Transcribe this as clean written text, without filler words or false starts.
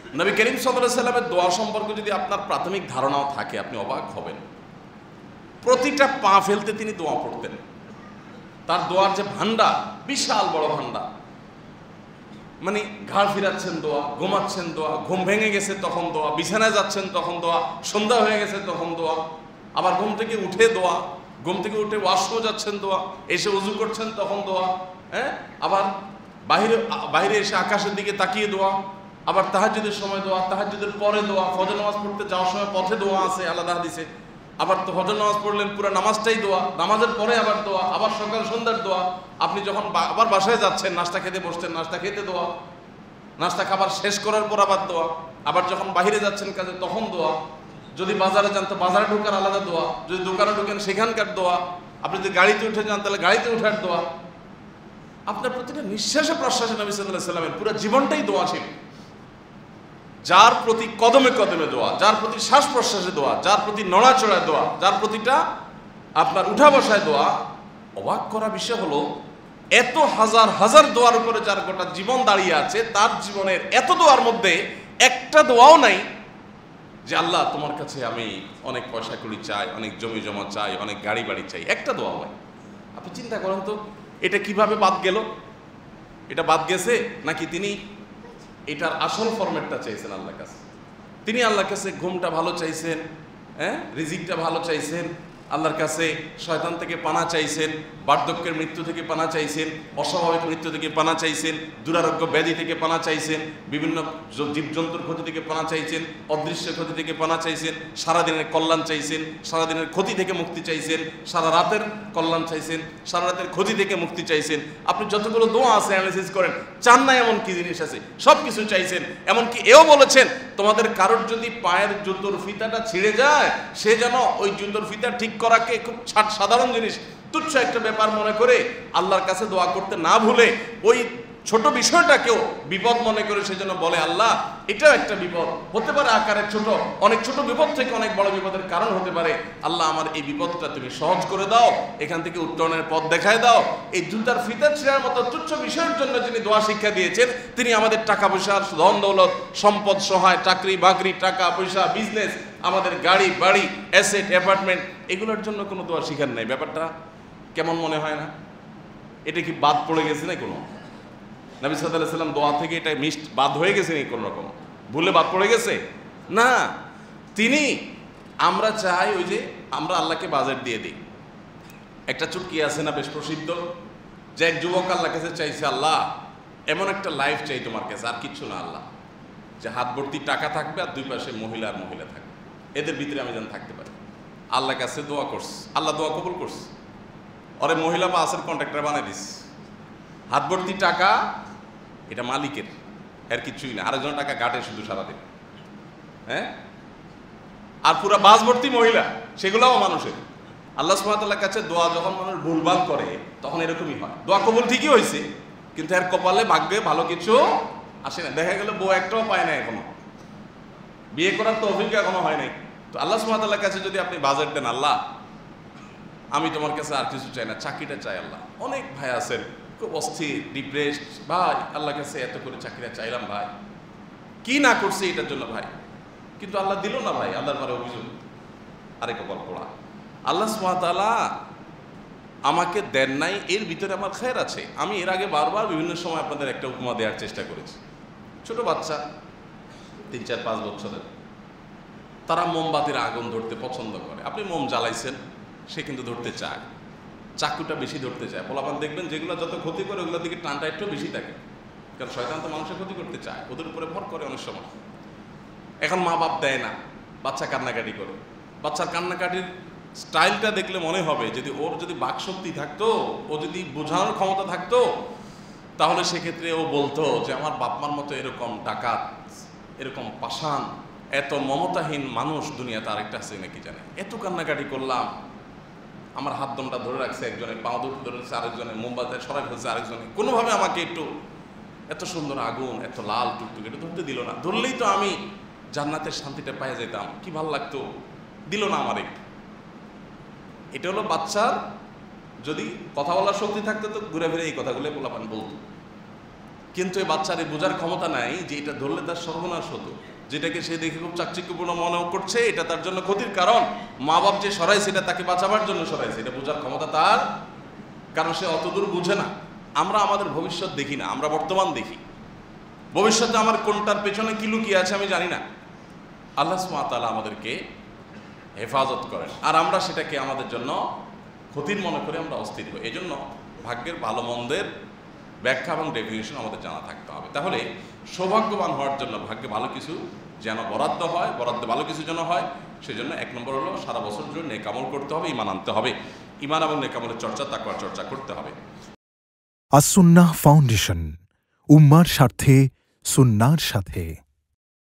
নবী করিম সাল্লাল্লাহু আলাইহি সাল্লামের দোয়া সম্পর্কে যদি আপনার প্রাথমিক ধারণাও থাকে, আপনি অবাক হবেন। প্রতিটা পা ফেলতে তিনি দোয়া পড়তেন। তার দোয়ার যে ভান্ডার, বিশাল বড় ভান্ডার। মানে ঘাড় ফিরাচ্ছেন দোয়া, ঘুমাচ্ছেন দোয়া, ঘুম ভেঙে গেছে তখন দোয়া, বিছানায় যাচ্ছেন তখন দোয়া, সন্ধ্যা হয়ে গেছে তখন দোয়া, আবার ঘুম থেকে উঠে দোয়া, ঘুম থেকে উঠে ওয়াশরুমে যাচ্ছেন দোয়া, এসে উযু করছেন তখন দোয়া, হ্যাঁ, আবার বাইরে এসে আকাশের দিকে তাকিয়ে দোয়া, আবার তাহাজ্জুদের সময় দোয়া, তাহাজ্জুদের পরে দোয়া, ফজর নামাজ পড়তে যাওয়ার সময় পথে দোয়া আছে আলাদা হাদিসে, আবার তো ফজর নামাজ পড়লেন পুরো নামাজটাই দোয়া, নামাজের পরে আবার দোয়া, আবার সকাল সন্ধ্যার দোয়া, আপনি যখন আবার বাসায় যাচ্ছেন নাস্তা খেতে বসছেন, নাস্তা খেতে দোয়া, নাস্তা খাবার শেষ করার পর আবার দোয়া, আবার যখন বাইরে যাচ্ছেন কাজে তখন দোয়া, যদি বাজারে যান তো বাজারে ঢোকার আলাদা দোয়া, যদি দোকানে ঢোকেন সেখানকার দোয়া, আপনি যদি গাড়িতে উঠে যান তাহলে গাড়িতে ওঠার দোয়া। আপনার প্রতিটা নিঃশ্বাসে প্রশ্বাসে নবী সাল্লাল্লাহু আলাইহি সাল্লামের পুরো জীবনটাই দোয়া ছিল। যার প্রতি কদমে কদমে দোয়া, যার প্রতি শ্বাস প্রশ্বাসে দোয়া, যার প্রতি নড়াচড়ায় দোয়া, যার প্রতিটা আপনার উঠা বসায় দোয়া। অবাক করা বিষয় হলো, এত হাজার হাজার দোয়ার উপরে যার গোটা জীবন দাঁড়িয়ে আছে, তার জীবনের এত দোয়ার মধ্যে একটা দোয়াও নাই যে আল্লাহ তোমার কাছে আমি অনেক পয়সা কড়ি চাই, অনেক জমি জমা চাই, অনেক গাড়ি বাড়ি চাই, একটা দোয়াও নাই। আপনি চিন্তা করেন তো, এটা কিভাবে বাদ গেল? এটা বাদ গেছে নাকি তিনি এটার আসল ফরম্যাটটা চাইছেন আল্লাহর কাছে? তিনি আল্লাহর কাছে ঘুমটা ভালো চাইছেন, হ্যাঁ, রিজিকটা ভালো চাইছেন, আল্লাহর কাছে শয়তান থেকে পানা চাইছেন, বার্ধক্যের মৃত্যু থেকে পানা চাইছেন, অস্বাভাবিক মৃত্যু থেকে পানা চাইছেন, দুরারোগ্য ব্যাধি থেকে পানা চাইছেন, বিভিন্ন জীবজন্তুর ক্ষতি থেকে পানা চাইছেন, অদৃশ্য ক্ষতি থেকে পানা চাইছেন, সারাদিনের কল্যাণ চাইছেন, সারাদিনের ক্ষতি থেকে মুক্তি চাইছেন, সারা রাতের কল্যাণ চাইছেন, সারা রাতের ক্ষতি থেকে মুক্তি চাইছেন। আপনি যতগুলো দোয়া আছে অ্যানালাইসিস করেন, চান না এমন কি জিনিস আছে, সব কিছু চাইছেন। এমনকি এও বলেছেন, তোমাদের কারোর যদি পায়ের জুতোর ফিতাটা ছিঁড়ে যায়, সে যেন ওই জুতোর ফিতা ঠিক করাকে খুব সাধারণ জিনিস, তুচ্ছ একটা ব্যাপার মনে করে আল্লাহর কাছে দোয়া করতে না ভুলে ওই ছোট বিষয়টাকেও বিপদ মনে করে সে যেন বলে, আল্লাহ এটাও একটা বিপদ হতে পারে, আকারের ছোট, অনেক ছোট বিপদ থেকে অনেক বড় বিপদের কারণ হতে পারে। আল্লাহ আমার এই বিপদটা তুমি সহজ করে দাও, এখান থেকে উত্তরণের পথ দেখায় দাও। এই জুতার ফিতা ছিঁড়ার মতো তুচ্ছ বিষয়ের জন্য যিনি দোয়া শিক্ষা দিয়েছেন, তিনি আমাদের টাকা পয়সার ধন দৌলত, সম্পদ, সহায়, চাকরি বাকরি, টাকা পয়সা, বিজনেস, আমাদের গাড়ি বাড়ি, অ্যাসেট, অ্যাপার্টমেন্ট, এগুলোর জন্য কোনো দোয়া শিখার নাই। ব্যাপারটা কেমন মনে হয় না? এটা কি বাদ পড়ে গেছে না কোনো? নবী সাল্লাল্লাহু আলাইহি সাল্লাম দোয়া থেকে এটা বাদ হয়ে গেছে নাকি কোনো রকম? ভুলে বাদ পড়ে গেছে না। তিনি, আমরা চাই ওই যে আমরা আল্লাহকে বাজেট দিয়ে দিই। একটা চুটকি আছে না বেশ প্রসিদ্ধ, যে এক যুবক আল্লাহর কাছে চাইছে, আল্লাহ এমন একটা লাইফ চাই তোমার কাছে, আর কিচ্ছু না আল্লাহ, যে হাত ভর্তি টাকা থাকবে আর দুই পাশে মহিলা আর মহিলা থাকবে, এদের ভিতরে আমি যেন থাকতে পারি। আল্লাহর কাছে দোয়া করছে, আল্লাহ দোয়া কবুল করছে, ওরে মহিলা বা আসের কন্ট্রাক্টর বানাই দিস। হাত ভর্তি টাকা এটা মালিকের, এর কিছুই না, আরেকজন টাকা গাটে শুধু সারাদিন, হ্যাঁ, আর পুরো বাস ভর্তি মহিলা, সেগুলোও মানুষের। আল্লাহ সুবহানাহু ওয়া তাআলার কাছে দোয়া যখন মানুষ ভুলভাল করে তখন এরকমই হয়। দোয়া কবুল ঠিকই হয়েছে, কিন্তু এর কপালে ভাগ্যে ভালো কিছু আসে না। দেখা গেল বউ একটাও পায় না, এখনো বিয়ে করার তৌফিক এখনো হয় নাই। তো আল্লাহ সুবহানাহু ওয়া তাআলার কাছে যদি আপনি বাজেট দেন, আল্লাহ আমি তোমার কাছে আর কিছু চাই না, চাকরিটা চাই। আল্লাহ, অনেক ভাই আছেন খুব অস্থির, ডিপ্রেসড, ভাই আল্লাহর কাছে এত করে চাকরিটা চাইলাম ভাই, কি না করছে এটার জন্য ভাই, কিন্তু আল্লাহ দিল না ভাই, আল্লাহর পরে অভিযোগ, আরে কপাল পোড়া। আল্লাহ সুবহানাহু ওয়া তাআলা আমাকে দেন নাই, এর ভিতরে আমার খের আছে। আমি এর আগে বারবার বিভিন্ন সময় আপনাদের একটা উপমা দেওয়ার চেষ্টা করেছি। ছোট বাচ্চা 3-4-5 বছরের, তারা মোমবাতির আগুন ধরতে পছন্দ করে। আপনি মোম জ্বালাইছেন, সে কিন্তু ধরতে চায়, চাকুটা বেশি ধরতে চায়। পোলাপান দেখবেন যেগুলো যত ক্ষতি করে ওগুলোর দিকে টানটা একটু বেশি থাকে, কারণ শয়তান তো মানুষের ক্ষতি করতে চায়, ওদের উপরে ভর করে অনেক সময়। এখন মা বাপ দেয় না, বাচ্চা কান্নাকাটি করে। বাচ্চার কান্নাকাটির স্টাইলটা দেখলে মনে হবে যদি ওর যদি বাকশক্তি থাকতো, ও যদি বোঝানোর ক্ষমতা থাকতো, তাহলে সেক্ষেত্রে ও বলতো যে আমার বাপমার মতো এরকম ডাকাত, এরকম পাষাণ, এত মমতাহীন মানুষ দুনিয়াতে আরেকটা আছে নাকি জানে। এত কান্নাকাটি করলাম, আমার হাত দমটা ধরে রাখছে একজনে, পাও ধরে রাখছে আরেকজনে, মোমবাতি সরাই ফেলছে আরেকজনে, কোনোভাবে আমাকে একটু, এত সুন্দর আগুন, এত লাল টুকটুক, এটা ধরতে দিল না। ধরলেই তো আমি জান্নাতের শান্তিটা পাই যেতাম, কি ভালো লাগতো, দিল না আমার একটু। এটা হলো বাচ্চার, যদি কথা বলার শক্তি থাকতো তো ঘুরে ফিরে এই কথাগুলো পোলাপান বলতো। কিন্তু এই বাচ্চার এই বোঝার ক্ষমতা নাই যে এটা ধরলে তার সর্বনাশ হতো, যেটাকে সে দেখে খুব চাকচিক্যপূর্ণ মনে করছে, এটা তার জন্য ক্ষতির কারণ। মা বাপ যে সরাইছে এটা তাকে বাঁচাবার জন্য সরাইছে, এটা বোঝার ক্ষমতা তার, কারণ সে অতদূর বুঝে না। আমরা আমাদের ভবিষ্যৎ দেখি না, আমরা বর্তমান দেখি। ভবিষ্যতে আমার কোনটার পেছনে কি লুকিয়ে আছে আমি জানি না। আল্লাহ সুবহানাহু ওয়া তাআলা আমাদেরকে হেফাজত করেন, আর আমরা সেটাকে আমাদের জন্য ক্ষতির মনে করে আমরা অস্থির হই। এই জন্য ভাগ্যের ভালো মন্দের ব্যাখ্যা এবং ডেফিনিশন আমাদের জানা থাকতে হবে। তাহলে সৌভাগ্যবান হওয়ার জন্য ভাগ্যে ভালো কিছু যেন বরাদ্দ হয়, বরাদ্দ ভালো কিছু যেন হয়, সেজন্য এক নম্বর হলো সারা বছর জন্য নেক আমল করতে হবে, ঈমান আনতে হবে। ঈমান এবং নেক আমলের চর্চা, তাকওয়ার চর্চা করতে হবে। আস-সুন্নাহ ফাউন্ডেশন, উম্মার স্বার্থে সুন্নাহর সাথে।